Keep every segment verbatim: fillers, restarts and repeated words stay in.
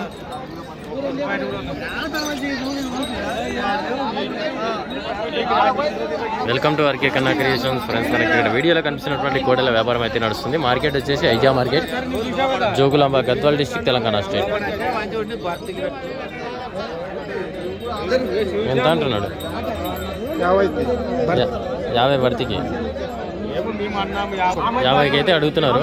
Welcome to RK Kanna creations friends. మనకి ఇక్కడ వీడియోలో కనిపిస్తున్నటువంటి కోడల వ్యాపారం అయితే నడుస్తుంది. మార్కెట్ వచ్చేసి Aija market, Jogulamba, Gadwal district, Telangana state. ఎంత అంటున్నాడు? యాభై భర్తీకి యాభైకి అయితే అడుగుతున్నారు.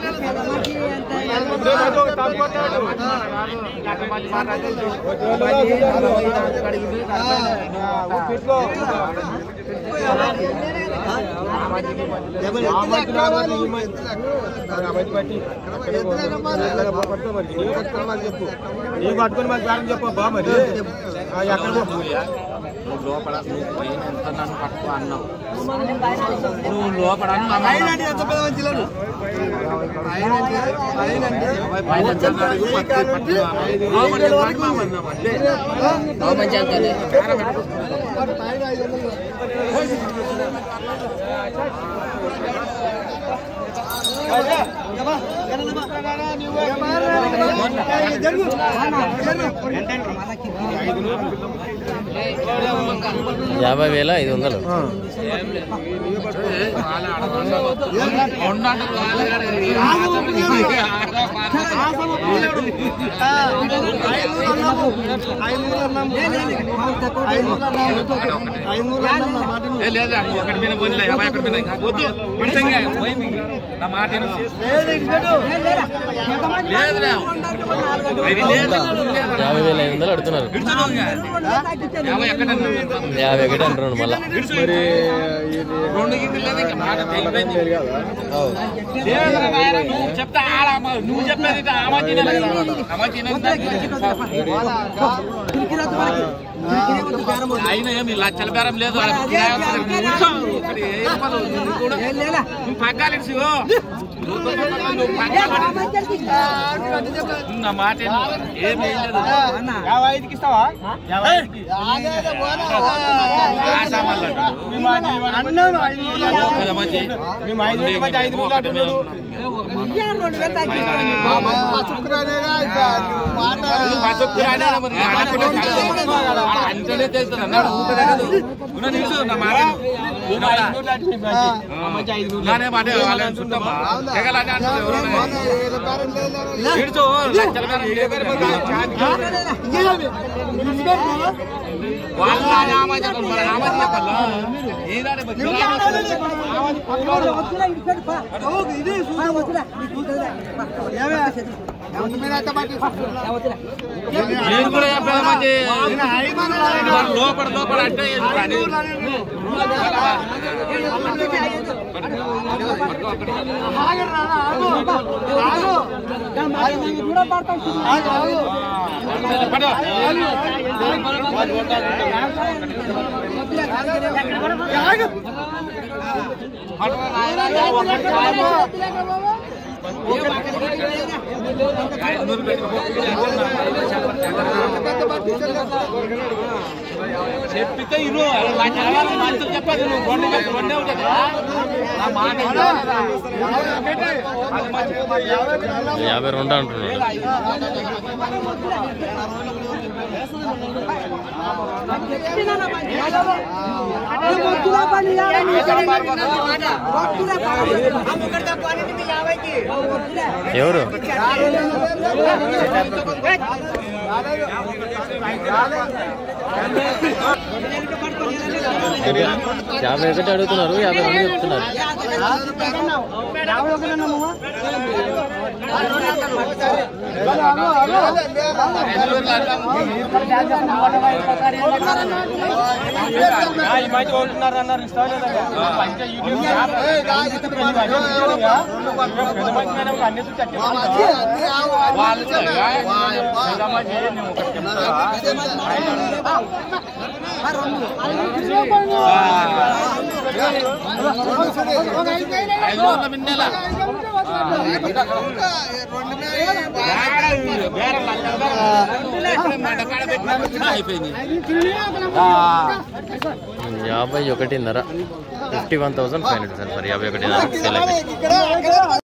పట్టుకొని మరి చెప్పు బా మరి నువ్వు లోపల ఎంత నన్ను పట్టుకో అన్నావు. నువ్వు లోపల యాభై వేల ఐదు వందలు యాభై వేల ఐదు వందలు అడుగుతున్నారు. యాభై ఒకటి అంటున్నాడు మళ్ళా. నువ్వు చెప్పేది అయినా ఏమి లక్షల బేరం లేదు. పగ్గాలి నా మాట ఏమి యాభై ఐదుకి ఇస్తావా? అంటేనే తెలుస్తుంది అన్నాడు. నా మాట నేను కూడా చెప్పాను మంచి లోపల లోపల అంటే చెప్పితే ఇరు మంచి చెప్పాలి. నువ్వు రెండే ఉంటుంది యాభై రెండు అంటున్నాడు. ఎవరు యాభై ఒకటి అడుగుతున్నారు, యాభై రెండు చెప్తున్నారు. యాభై ఒకటిన్నర fifty one thousand five hundred sir. యాభై ఒకటిన్నర